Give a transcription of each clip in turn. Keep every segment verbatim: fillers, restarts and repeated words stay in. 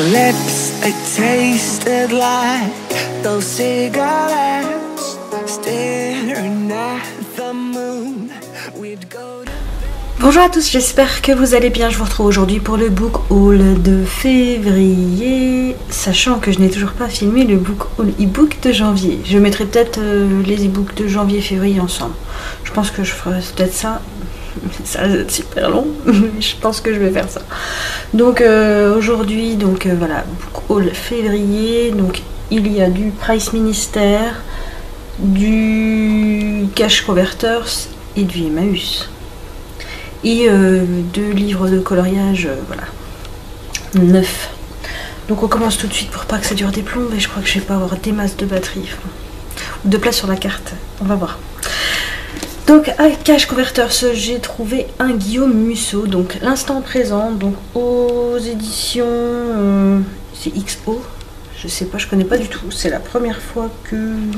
lips, they tasted like those cigarettes. Staring at the moon, we'd go to... Bonjour à tous, j'espère que vous allez bien. Je vous retrouve aujourd'hui pour le book haul de février, sachant que je n'ai toujours pas filmé le book haul e-book de janvier. Je mettrai peut-être euh, les e-books de janvier et février ensemble. Je pense que je ferai peut-être ça. Ça va être super long, mais je pense que je vais faire ça. Donc euh, aujourd'hui, donc euh, voilà, book haul février. Donc il y a du Price Minister, du Cash Converters et du Emmaüs. Et euh, deux livres de coloriage, euh, voilà, neuf. Donc on commence tout de suite pour pas que ça dure des plombs. Et je crois que je vais pas avoir des masses de batterie, enfin, ou de place sur la carte. On va voir. Donc à Cash Converters, j'ai trouvé un Guillaume Musso, donc l'instant présent, donc aux éditions, euh, c'est X O, je sais pas, je connais pas du tout, c'est la première fois que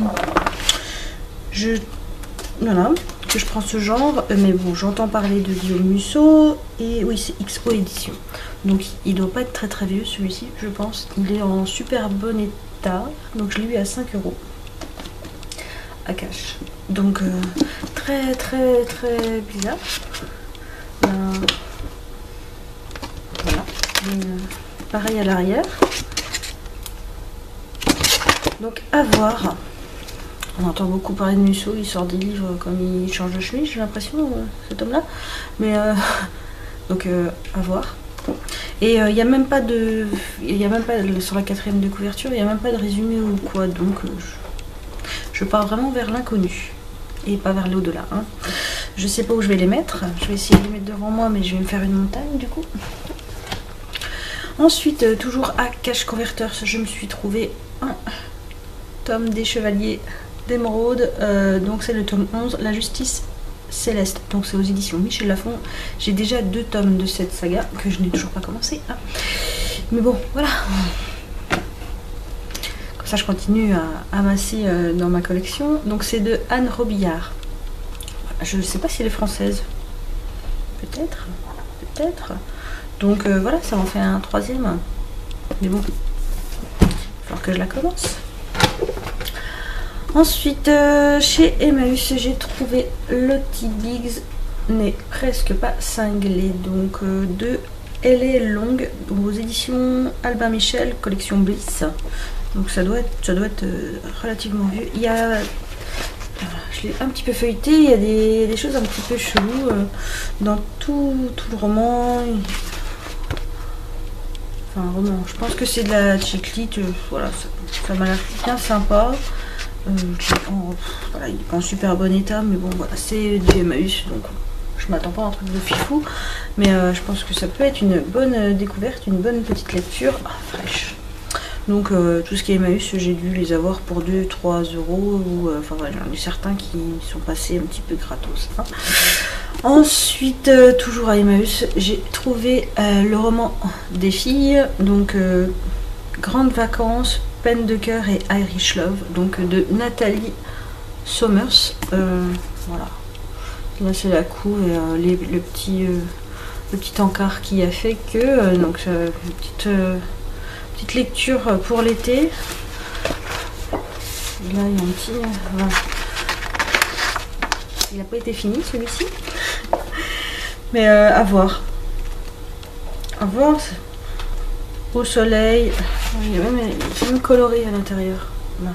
je, voilà, que je prends ce genre, mais bon, j'entends parler de Guillaume Musso, et oui, c'est X O édition, donc il doit pas être très très vieux celui-ci, je pense, il est en super bon état, donc je l'ai eu à cinq euros. À Cash. Donc euh, très très très bizarre. Euh, voilà. Euh, pareil à l'arrière. Donc à voir. On entend beaucoup parler de Musso, il sort des livres comme il change de chemise, j'ai l'impression, euh, cet homme là. Mais euh, donc euh, à voir. Et il euh, n'y a même pas de. Il n'y a même pas sur la quatrième de couverture, il n'y a même pas de résumé ou quoi. Donc euh, je... Je pars vraiment vers l'inconnu et pas vers l'au-delà. Hein. Je sais pas où je vais les mettre. Je vais essayer de les mettre devant moi, mais je vais me faire une montagne du coup. Ensuite, euh, toujours à Cash Converters, je me suis trouvé un tome des Chevaliers d'Émeraude. Euh, donc c'est le tome onze, La Justice Céleste. Donc c'est aux éditions Michel Lafon. J'ai déjà deux tomes de cette saga que je n'ai toujours pas commencé. Hein. Mais bon, voilà. Ça, je continue à amasser euh, dans ma collection. Donc c'est de Anne Robillard. Je ne sais pas si elle est française. Peut-être. Peut-être. Donc euh, voilà, ça en fait un troisième. Mais bon, il va falloir que je la commence. Ensuite, euh, chez Emmaüs, j'ai trouvé Lottie Biggs n'est presque pas cinglé. Donc euh, de Elle est longue aux éditions Albin Michel, collection Bliss. Donc ça doit être, ça doit être euh, relativement vieux. Il y a, je l'ai un petit peu feuilleté, il y a des, des choses un petit peu cheloues euh, dans tout, tout le roman. Enfin, un roman, je pense que c'est de la chiclite, euh, voilà, ça, ça m'a l'air bien sympa. Euh, en, voilà, il n'est pas en super bon état, mais bon, voilà, c'est du Emmaüs, donc je m'attends pas à un truc de fifou. Mais euh, je pense que ça peut être une bonne découverte, une bonne petite lecture ah, fraîche. Donc euh, tout ce qui est Emmaüs, j'ai dû les avoir pour deux à trois euros. Ou, euh, enfin voilà, j'en ai certains qui sont passés un petit peu gratos. Hein. Ensuite, euh, toujours à Emmaüs, j'ai trouvé euh, le roman des filles. Donc euh, Grandes Vacances, Peine de cœur et Irish Love. Donc de Nathalie Sommers. Euh, voilà. Là c'est la couve et euh, les, le, petit, euh, le petit encart qui a fait que. Euh, donc euh, une petite... Euh, Petite lecture pour l'été. Là, il y a un petit... Voilà. Il n'a pas été fini, celui-ci. Mais euh, à voir. À voir. Au soleil. Il est même, même coloré à l'intérieur. Là.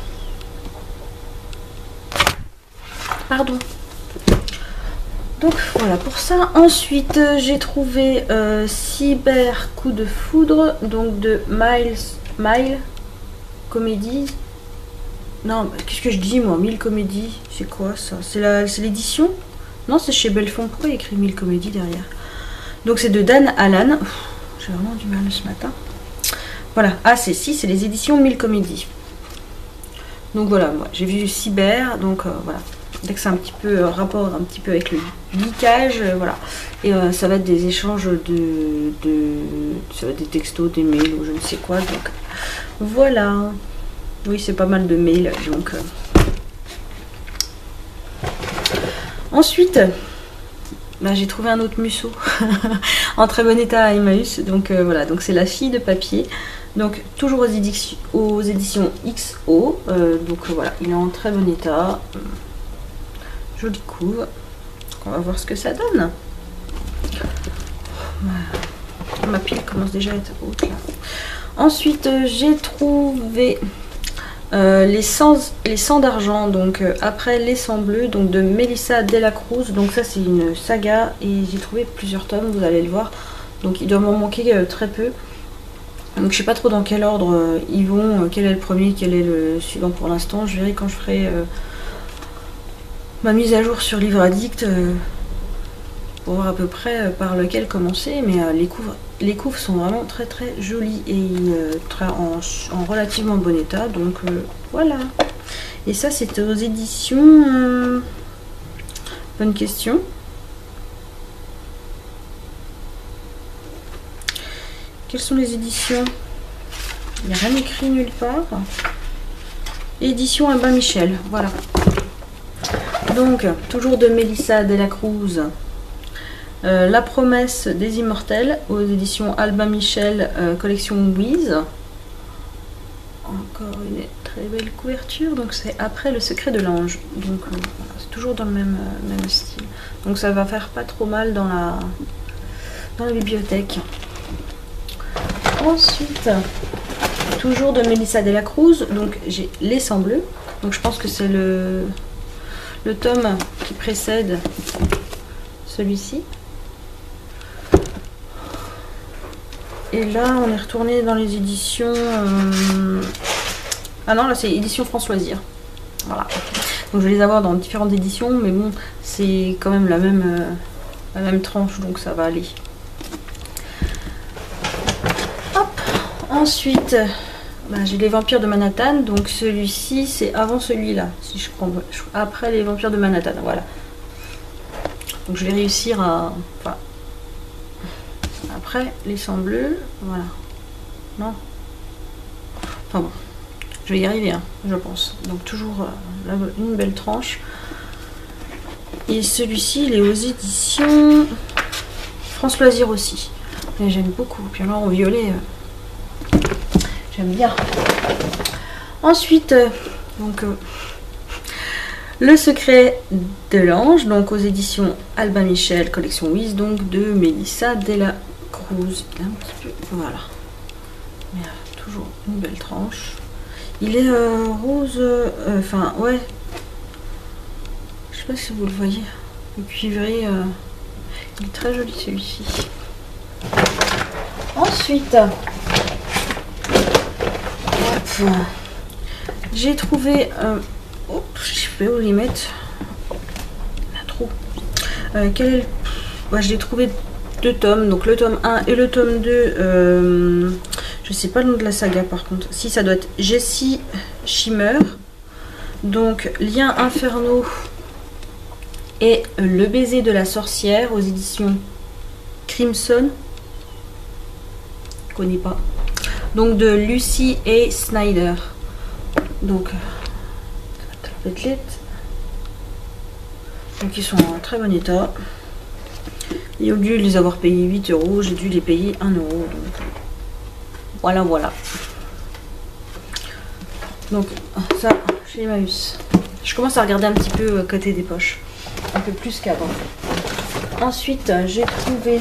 Pardon. Donc voilà pour ça. Ensuite j'ai trouvé euh, Cyber Coup de Foudre, donc de Miles Mile Comédie. Non, qu'est-ce que je dis moi, Mille Comédies, c'est quoi ça? C'est la, c'est l'édition? Non, c'est chez Belfond. Pourquoi il y a écrit Mille Comédies derrière? Donc c'est de Dan Allan. J'ai vraiment du mal ce matin. Voilà, ah c'est si, c'est les éditions Mille Comédies. Donc voilà, moi j'ai vu Cyber, donc euh, voilà. Dès que c'est un petit peu euh, rapport un petit peu avec le geekage, euh, voilà. Et euh, ça va être des échanges de, de ça va être des textos, des mails ou je ne sais quoi. Donc voilà. Oui, c'est pas mal de mails. Donc euh. ensuite, bah, j'ai trouvé un autre Musso en très bon état à Emmaüs. Donc euh, voilà, donc c'est La fille de papier. Donc toujours aux, éditions, aux éditions X O. Euh, donc euh, voilà, il est en très bon état. Jolie couve. Donc, on va voir ce que ça donne. Ma pile commence déjà à être haute là. Ensuite, euh, j'ai trouvé euh, les sangs, les sangs d'argent. Donc euh, après les sangs bleus, donc de Melissa Dela Cruz. Donc ça c'est une saga et j'ai trouvé plusieurs tomes. Vous allez le voir. Donc il doit m'en manquer euh, très peu. Donc je sais pas trop dans quel ordre euh, ils vont, euh, quel est le premier, quel est le suivant pour l'instant. Je verrai quand je ferai euh, ma mise à jour sur Livre Addict euh, pour voir à peu près euh, par lequel commencer. Mais euh, les couves, les couves sont vraiment très très jolies et euh, très, en, en relativement bon état. Donc euh, voilà. Et ça c'était aux éditions... Euh, bonne question. Quelles sont les éditions? Il n'y a rien écrit nulle part. Édition Albin Michel, voilà. Donc, toujours de Melissa Dela Cruz. Euh, La promesse des immortels, aux éditions Albin Michel, euh, collection Wiz. Encore une très belle couverture. Donc, c'est après Le secret de l'ange. Donc, euh, voilà, c'est toujours dans le même, euh, même style. Donc, ça va faire pas trop mal dans la, dans la bibliothèque. Ensuite, toujours de Melissa Dela Cruz, donc j'ai Les sangs bleus. Donc je pense que c'est le, le tome qui précède celui-ci. Et là, on est retourné dans les éditions... Euh... Ah non, là c'est édition France Loisirs. Voilà. Donc je vais les avoir dans différentes éditions, mais bon, c'est quand même la même, euh, la même tranche, donc ça va aller. Ensuite, bah, j'ai les vampires de Manhattan. Donc celui-ci, c'est avant celui-là. Si je prends après les vampires de Manhattan, voilà. Donc je vais réussir à... Enfin, après les sangs bleus, voilà. Non. Enfin bon, je vais y arriver, hein, je pense. Donc toujours euh, là, une belle tranche. Et celui-ci, il est aux éditions France Loisirs aussi. Mais j'aime beaucoup. Puis alors en violet... Euh, J'aime bien. Ensuite, euh, donc euh, Le secret de l'ange, donc aux éditions Albin Michel, collection Wiz, donc de Melissa Dela Cruz. Un petit peu, voilà. Mais euh, toujours une belle tranche. Il est euh, rose, enfin euh, ouais. Je sais pas si vous le voyez. Le cuivré, euh, il est très joli celui-ci. Ensuite. J'ai trouvé euh, hop, je sais pas où les mettre. Il y en a trop. Euh, quel est le... ouais, j'ai trouvé deux tomes, donc le tome un et le tome deux. Euh, je sais pas le nom de la saga par contre. Si, ça doit être Jessie Shimmer. Donc Liens infernaux et Le baiser de la sorcière aux éditions Crimson. Je connais pas. Donc de Lucy A. Snyder. Donc, euh, donc ils sont en très bon état. Et au lieu de les avoir payés huit euros, j'ai dû les payer un euro. Donc voilà, voilà. Donc ça, chez Emmaüs. Je commence à regarder un petit peu à côté des poches. Un peu plus qu'avant. Ensuite, j'ai trouvé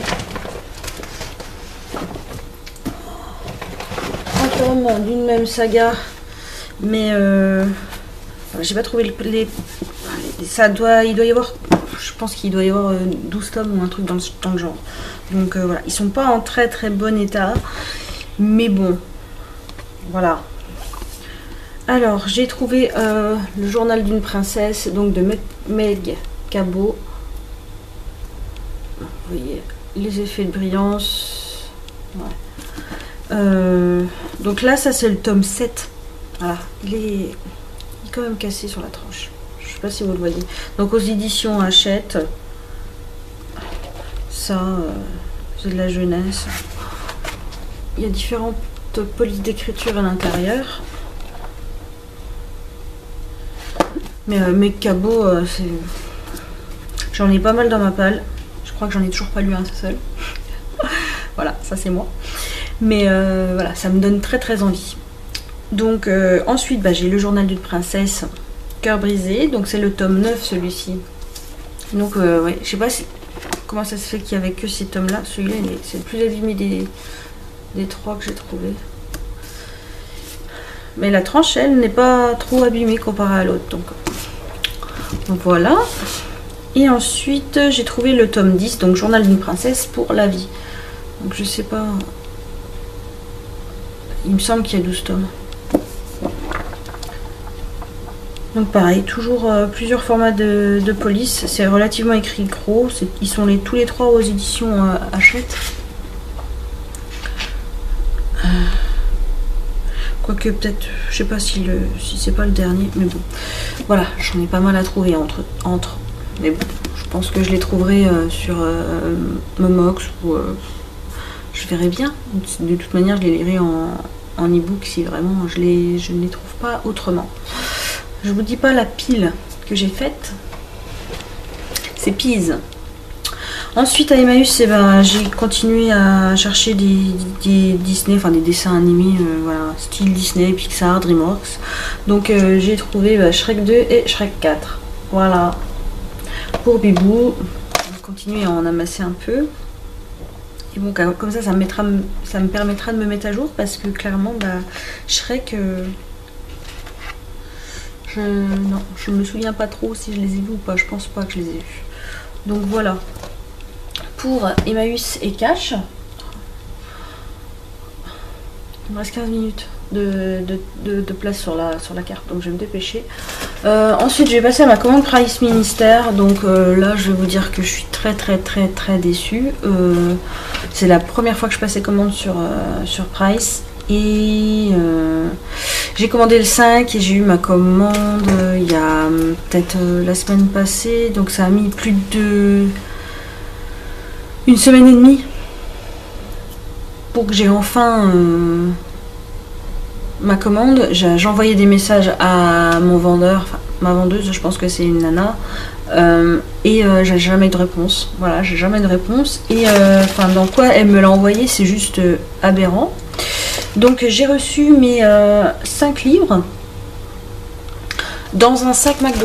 d'une même saga, mais euh, j'ai pas trouvé les, les ça doit il doit y avoir, je pense qu'il doit y avoir douze tomes ou un truc dans le, dans le genre. Donc euh, voilà, ils sont pas en très très bon état, mais bon, voilà. Alors j'ai trouvé euh, Le journal d'une princesse, donc de Meg Cabot. Vous voyez les effets de brillance, ouais. Euh, donc là, ça c'est le tome sept. Voilà, il est, il est quand même cassé sur la tranche. Je sais pas si vous le voyez. Donc aux éditions Hachette. Ça, euh, c'est de la jeunesse. Il y a différentes polices d'écriture à l'intérieur. Mais euh, mes cabots, euh, c'est... j'en ai pas mal dans ma palle. Je crois que j'en ai toujours pas lu un seul. Voilà, ça c'est moi. Mais euh, voilà, ça me donne très très envie. Donc euh, ensuite, bah, j'ai le journal d'une princesse, Cœur brisé. Donc c'est le tome neuf celui-ci. Donc euh, ouais, je sais pas si, comment ça se fait qu'il n'y avait que ces tomes-là. Celui-là, c'est le plus abîmé des, des trois que j'ai trouvé. Mais la tranche, elle, n'est pas trop abîmée comparée à l'autre. Donc, donc voilà. Et ensuite, j'ai trouvé le tome dix, donc Journal d'une princesse pour la vie. Donc je sais pas. Il me semble qu'il y a douze tomes. Donc pareil, toujours euh, plusieurs formats de, de police. C'est relativement écrit gros. Ils sont les, tous les trois aux éditions euh, Hachette. Euh, Quoique peut-être, je sais pas si, le, si c'est pas le dernier. Mais bon, voilà, j'en ai pas mal à trouver entre. entre. Mais bon, je pense que je les trouverai euh, sur euh, Momox ou... Euh, je verrai bien. De toute manière, je les lirai en, en e-book si vraiment je, les, je ne les trouve pas autrement. Je vous dis pas la pile que j'ai faite. C'est Pise. Ensuite à Emmaüs, eh ben, j'ai continué à chercher des, des Disney, enfin des dessins animés, euh, voilà, style Disney, Pixar, DreamWorks. Donc euh, j'ai trouvé bah, Shrek deux et Shrek quatre. Voilà. Pour Bibou. On va continuer à en amasser un peu. Et bon, comme ça, ça me, mettra, ça me permettra de me mettre à jour parce que clairement, bah, Shrek, euh, je, non, je me souviens pas trop si je les ai vus ou pas. Je pense pas que je les ai vus. Donc voilà. Pour Emmaüs et Cash, il me reste quinze minutes de, de, de, de place sur la, sur la carte, donc je vais me dépêcher. Euh, ensuite, je vais passer à ma commande Price Minister. Donc euh, là, je vais vous dire que je suis très très très très déçue. Euh, C'est la première fois que je passais commande sur, euh, sur Price. Et euh, j'ai commandé le cinq et j'ai eu ma commande euh, il y a euh, peut-être euh, la semaine passée. Donc ça a mis plus de une semaine et demie pour que j'ai enfin euh, ma commande. J'ai envoyé des messages à mon vendeur, enfin ma vendeuse, je pense que c'est une nana, euh, et euh, j'ai jamais eu de réponse. Voilà, j'ai jamais eu de réponse. Et euh, enfin, dans quoi elle me l'a envoyé, c'est juste euh, aberrant. Donc j'ai reçu mes euh, cinq livres dans un sac McDo.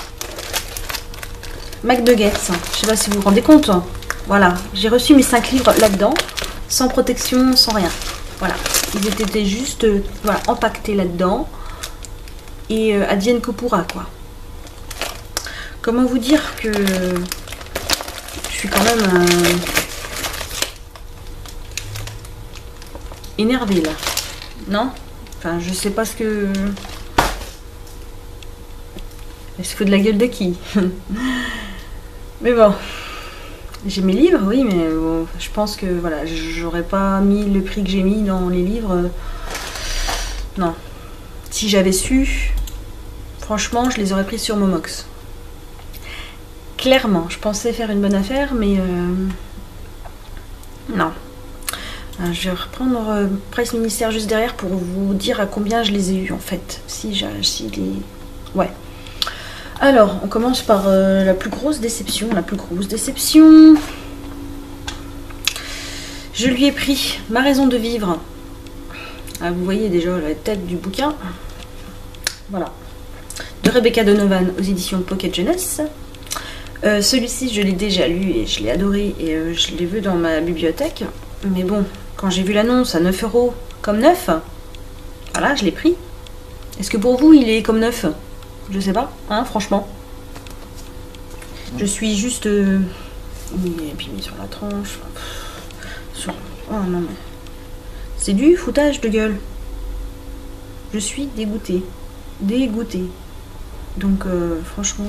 McDuggets, je sais pas si vous vous rendez compte. Voilà, j'ai reçu mes cinq livres là-dedans, sans protection, sans rien. Voilà, ils étaient juste euh, voilà, empaquetés là-dedans. Et euh, advienne que pourra, quoi. Comment vous dire que je suis quand même euh, énervée là, non? Enfin, je sais pas ce que... Elle se fout de la gueule de qui? Mais bon, j'ai mes livres, oui, mais bon, je pense que voilà, j'aurais pas mis le prix que j'ai mis dans les livres. Non. Si j'avais su, franchement, je les aurais pris sur Momox. Clairement, je pensais faire une bonne affaire, mais euh, non. Alors, je vais reprendre euh, Price Ministère juste derrière pour vous dire à combien je les ai eus en fait. Si j'ai si les... Ouais. Alors, on commence par euh, la plus grosse déception. La plus grosse déception. Je lui ai pris Ma raison de vivre. Ah, vous voyez déjà la tête du bouquin. Voilà. De Rebecca Donovan aux éditions Pocket Jeunesse. Euh, Celui-ci, je l'ai déjà lu et je l'ai adoré et euh, je l'ai vu dans ma bibliothèque. Mais bon, quand j'ai vu l'annonce à neuf euros comme neuf, voilà, je l'ai pris. Est-ce que pour vous, il est comme neuf? Je sais pas, hein, franchement. Je suis juste... Euh... Et puis mis sur la tranche. Sur... Oh non, mais... C'est du foutage de gueule. Je suis dégoûtée. Dégoûtée. Donc, euh, franchement...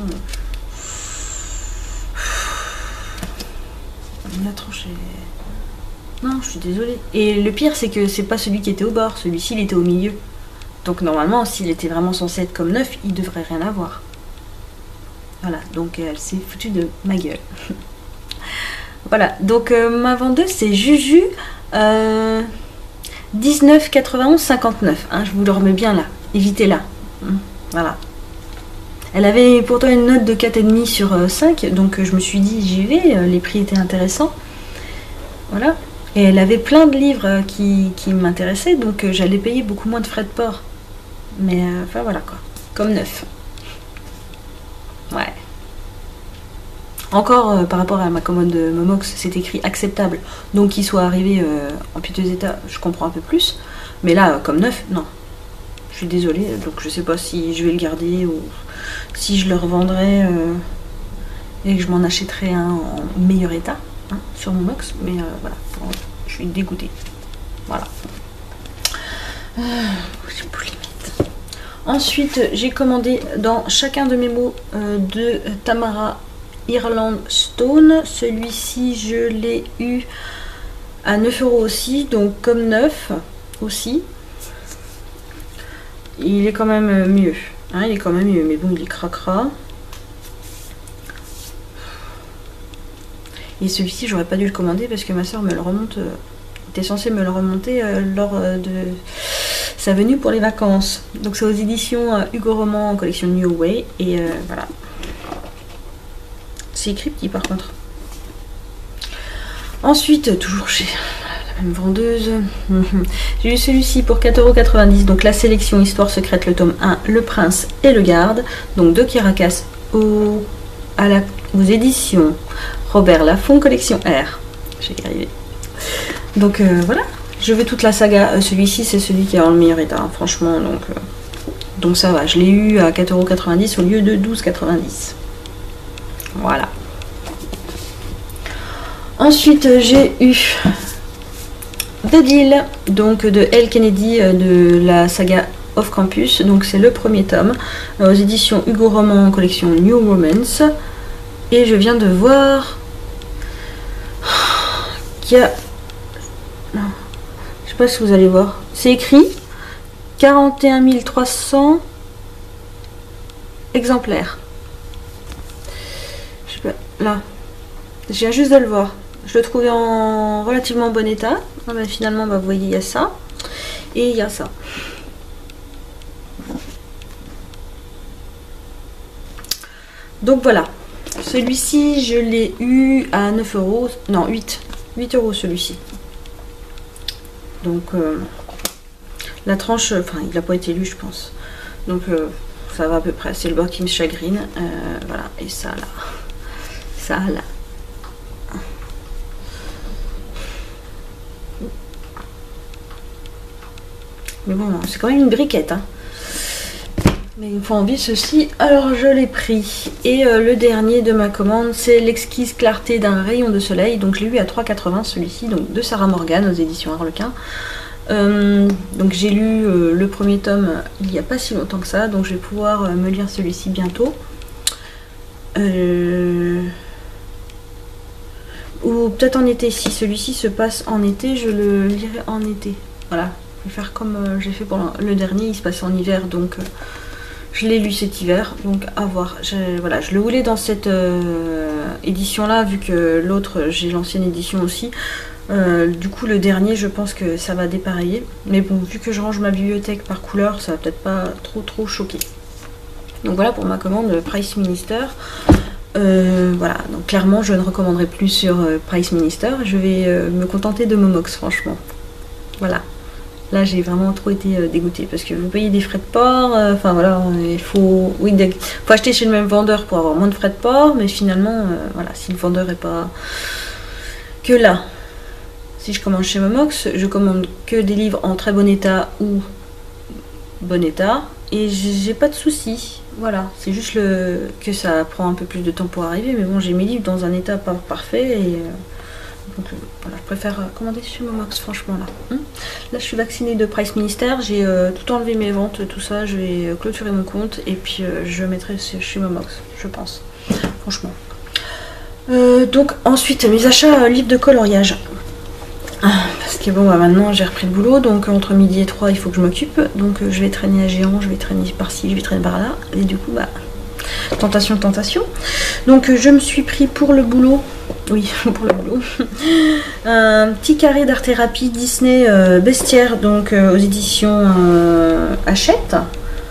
La tranche est... Non, je suis désolée. Et le pire, c'est que c'est pas celui qui était au bord. Celui-ci, il était au milieu. Donc, normalement, s'il était vraiment censé être comme neuf, il devrait rien avoir. Voilà. Donc, elle s'est foutue de ma gueule. Voilà. Donc, euh, ma vendeuse, c'est Juju. Euh, dix-neuf quatre-vingt-onze cinquante-neuf. Hein, je vous le remets bien là. Évitez-la. Voilà. Elle avait pourtant une note de quatre virgule cinq sur cinq, donc je me suis dit j'y vais, les prix étaient intéressants. Voilà. Et elle avait plein de livres qui, qui m'intéressaient, donc j'allais payer beaucoup moins de frais de port. Mais euh, enfin voilà quoi, comme neuf. Ouais. Encore euh, par rapport à ma commande Momox, c'est écrit acceptable. Donc qu'il soit arrivé euh, en piteux état, je comprends un peu plus. Mais là, comme neuf, non. Je suis désolée, donc je sais pas si je vais le garder ou si je le revendrai euh, et que je m'en achèterai un en meilleur état hein, sur Momox. Mais euh, voilà, je suis dégoûtée. Voilà. Euh, j'ai plus limite. Ensuite, j'ai commandé dans chacun de mes mots euh, de Tamara Irland Stone. Celui-ci, je l'ai eu à neuf euros aussi, donc comme neuf aussi. Il est quand même mieux. Hein, il est quand même mieux, mais bon, il est cracra. Et celui-ci, j'aurais pas dû le commander parce que ma soeur me le remonte. Euh, était censée me le remonter euh, lors euh, de sa venue pour les vacances. Donc c'est aux éditions euh, Hugo Roman en collection New Way. Et euh, voilà. C'est écrit petit par contre. Ensuite, toujours chez la même vendeuse, j'ai eu celui-ci pour quatre euros quatre-vingt-dix. Donc la sélection Histoire secrète, le tome un, Le Prince et le Garde. Donc de Kirakas au, à la, aux éditions Robert Laffont, collection R. J'ai y arrivé. Donc euh, voilà, je veux toute la saga. Euh, celui-ci, c'est celui qui est en le meilleur état, hein, franchement. Donc, euh, donc ça va, je l'ai eu à quatre euros quatre-vingt-dix au lieu de douze euros quatre-vingt-dix. Voilà. Ensuite, j'ai eu The Deal, donc de Elle Kennedy, de la saga Off Campus. Donc c'est le premier tome, aux éditions Hugo Roman, collection New Romance. Et je viens de voir qu'il y a... Non, je sais pas si vous allez voir. C'est écrit quarante et un mille trois cents exemplaires. Je sais pas, là. Je viens juste de le voir. Je le trouvais en relativement bon état. Ah ben finalement, bah, vous voyez, il y a ça. Et il y a ça. Donc voilà. Celui-ci, je l'ai eu à neuf euros. Non, huit. huit euros celui-ci. Donc, euh, la tranche, enfin, il n'a pas été lu, je pense. Donc, euh, ça va à peu près. C'est le bord qui me chagrine. Euh, voilà. Et ça, là. Ça, là. Mais bon, c'est quand même une briquette, hein. Mais il me faut envie ceci, alors je l'ai pris. Et euh, le dernier de ma commande, c'est L'exquise clarté d'un rayon de soleil. Donc je l'ai eu à trois euros quatre-vingts celui-ci, donc de Sarah Morgan aux éditions Harlequin. Euh, donc j'ai lu euh, le premier tome il n'y a pas si longtemps que ça, donc je vais pouvoir euh, me lire celui-ci bientôt. Euh... Ou peut-être en été, si celui-ci se passe en été, je le lirai en été. Voilà, je vais faire comme euh, j'ai fait pour le dernier, il se passe en hiver, donc... Euh, je l'ai lu cet hiver, donc à voir. Je, voilà, je le voulais dans cette euh, édition-là, vu que l'autre, j'ai l'ancienne édition aussi. Euh, du coup, le dernier, je pense que ça va dépareiller. Mais bon, vu que je range ma bibliothèque par couleur, ça va peut-être pas trop trop choquer. Donc voilà pour ma commande Price Minister. Euh, voilà, donc clairement, je ne recommanderai plus sur euh, Price Minister. Je vais euh, me contenter de Momox, franchement. Voilà. Là, j'ai vraiment trop été euh, dégoûtée parce que vous payez des frais de port. Enfin euh, voilà, il faut, oui, faut acheter chez le même vendeur pour avoir moins de frais de port. Mais finalement, euh, voilà, si le vendeur est pas que là, si je commande chez Momox, je commande que des livres en très bon état ou bon état et j'ai pas de soucis. Voilà, c'est juste le que ça prend un peu plus de temps pour arriver. Mais bon, j'ai mes livres dans un état pas parfait et euh, donc euh, voilà, je préfère euh, commander chez Momox, franchement là. Hum là, je suis vaccinée de Price Minister, j'ai euh, tout enlevé mes ventes, tout ça, je vais euh, clôturer mon compte et puis euh, je mettrai chez Momox, je pense, franchement. Euh, donc ensuite, mes achats euh, livres de coloriage. Ah, parce que bon, bah, maintenant j'ai repris le boulot, donc entre midi et trois, il faut que je m'occupe. Donc euh, je vais traîner à Géant, je vais traîner par-ci, je vais traîner par-là, et du coup, bah, tentation, tentation. Donc euh, je me suis pris pour le boulot. Oui, pour le boulot. Un petit carré d'art-thérapie Disney euh, Bestiaire, donc euh, aux éditions euh, Hachette.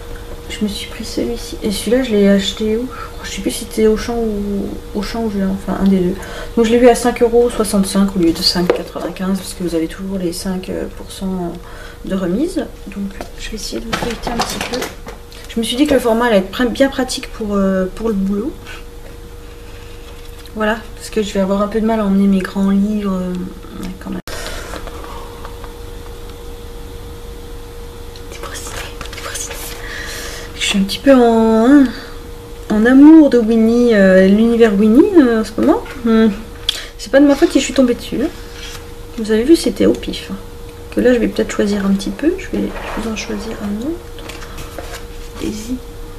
je me suis pris celui-ci. Et celui-là, je l'ai acheté où? Je sais plus si c'était Auchan ou Auchan ou enfin un des deux. Donc je l'ai vu à cinq euros soixante-cinq au lieu de cinq quatre-vingt-quinze parce que vous avez toujours les cinq pour cent de remise. Donc je vais essayer de vous feuilleter un petit peu. Je me suis dit que le format allait être bien pratique pour, euh, pour le boulot. Voilà, parce que je vais avoir un peu de mal à emmener mes grands livres euh, ouais, quand même. Je suis un petit peu en, en amour de Winnie, euh, l'univers Winnie euh, en ce moment. Hum. C'est pas de ma faute si je suis tombée dessus. Hein. Vous avez vu, c'était au pif. Hein. Que là, je vais peut-être choisir un petit peu. Je vais, je vais en choisir un autre. Daisy.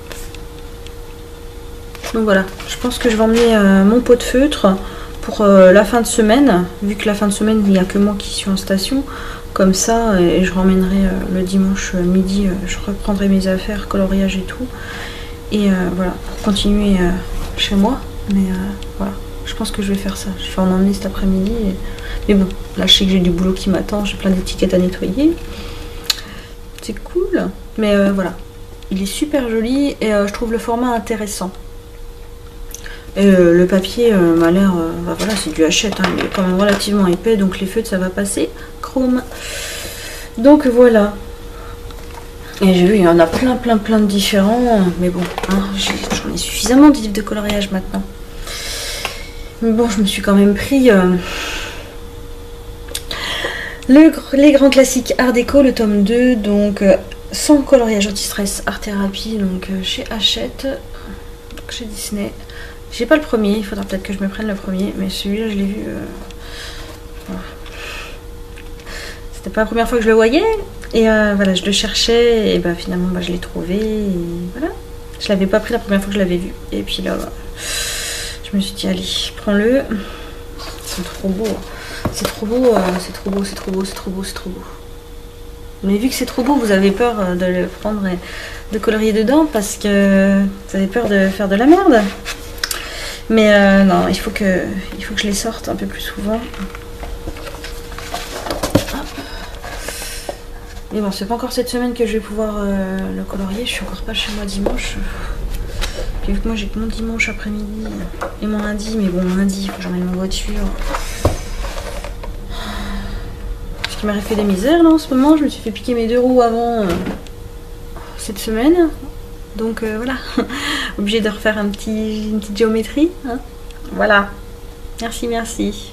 Donc voilà, je pense que je vais emmener euh, mon pot de feutre pour euh, la fin de semaine. Vu que la fin de semaine, il n'y a que moi qui suis en station. Comme ça, et je ramènerai euh, le dimanche euh, midi, euh, je reprendrai mes affaires, coloriage et tout. Et euh, voilà, pour continuer euh, chez moi. Mais euh, voilà, je pense que je vais faire ça. Je vais en emmener cet après-midi. Et... Mais bon, là je sais que j'ai du boulot qui m'attend, j'ai plein d'étiquettes à nettoyer. C'est cool. Mais euh, voilà, il est super joli et euh, je trouve le format intéressant. Et euh, le papier euh, m'a l'air, euh, bah voilà, c'est du Hachette, hein, il est quand même relativement épais, donc les feutres ça va passer. Chrome. Donc voilà. Et j'ai vu, il y en a plein, plein, plein de différents, mais bon, hein, j'en ai suffisamment de livres de coloriage maintenant. Mais bon, je me suis quand même pris euh, le, les grands classiques Art Déco, le tome deux, donc euh, sans coloriage anti-stress, art thérapie, donc euh, chez Hachette, donc chez Disney. J'ai pas le premier, il faudra peut-être que je me prenne le premier, mais celui-là je l'ai vu. Euh... Voilà. C'était pas la première fois que je le voyais, et euh, voilà, je le cherchais, et bah finalement bah, je l'ai trouvé, et voilà. Je l'avais pas pris la première fois que je l'avais vu, et puis là, bah, je me suis dit, allez, prends-le. C'est trop beau, c'est trop beau, euh, c'est trop beau, c'est trop beau, c'est trop beau, c'est trop beau. Mais vu que c'est trop beau, vous avez peur de le prendre et de colorier dedans, parce que vous avez peur de faire de la merde. Mais euh, non, il faut que, il faut que je les sorte un peu plus souvent. Mais bon, c'est pas encore cette semaine que je vais pouvoir euh, le colorier. Je suis encore pas chez moi dimanche. Puis vu que moi j'ai que mon dimanche après-midi et mon lundi. Mais bon, mon lundi, il faut que j'emmène ma voiture. Ce qui m'aurait fait des misères là en ce moment. Je me suis fait piquer mes deux roues avant euh, cette semaine. Donc euh, voilà, obligé de refaire un petit, une petite géométrie. Hein. Voilà, merci, merci.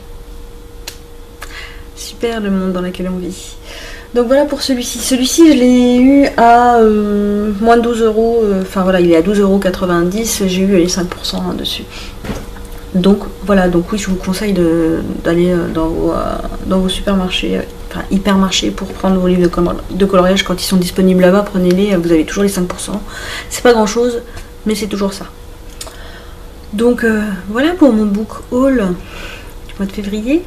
Super le monde dans lequel on vit. Donc voilà pour celui-ci. Celui-ci, je l'ai eu à euh, moins de douze euros. Enfin voilà, il est à douze euros quatre-vingt-dix. J'ai eu les cinq pour cent hein, dessus. Donc voilà, donc oui, je vous conseille d'aller dans vos, euh, dans vos supermarchés, enfin hypermarchés, pour prendre vos livres de, col de coloriage quand ils sont disponibles là-bas. Prenez-les, vous avez toujours les cinq pour cent. C'est pas grand-chose, mais c'est toujours ça. Donc euh, voilà pour mon book haul du mois de février.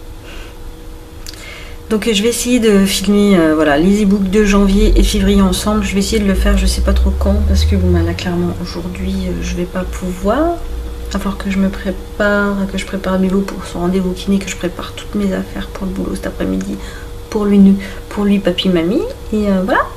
Donc je vais essayer de filmer euh, voilà, les e-books de janvier et février ensemble. Je vais essayer de le faire, je sais pas trop quand, parce que bon, bah, là clairement aujourd'hui euh, je vais pas pouvoir. Il va falloir que je me prépare, que je prépare Bibo pour son rendez-vous kiné, que je prépare toutes mes affaires pour le boulot cet après-midi, pour lui, pour lui, papy, mamie. Et euh, voilà.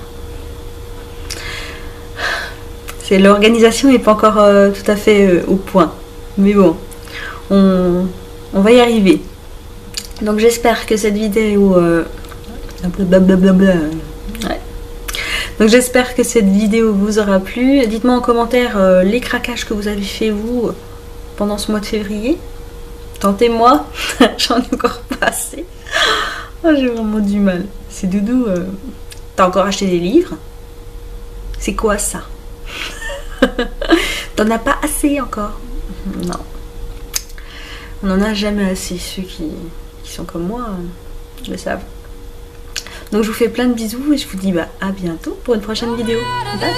L'organisation n'est pas encore euh, tout à fait euh, au point. Mais bon, on, on va y arriver. Donc j'espère que cette vidéo... Euh, blablabla, ouais. Donc j'espère que cette vidéo vous aura plu. Dites-moi en commentaire euh, les craquages que vous avez fait vous pendant ce mois de février. Tentez-moi, j'en ai encore pas assez. Oh, j'ai vraiment du mal. C'est Doudou, euh, t'as encore acheté des livres? C'est quoi ça? T'en as pas assez encore? Non. On n'en a jamais assez. Ceux qui, qui sont comme moi euh, le savent. Donc je vous fais plein de bisous et je vous dis bah, à bientôt pour une prochaine vidéo. Bye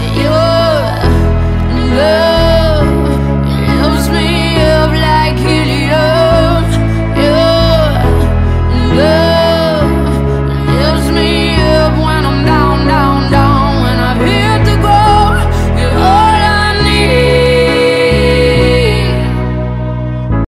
bye.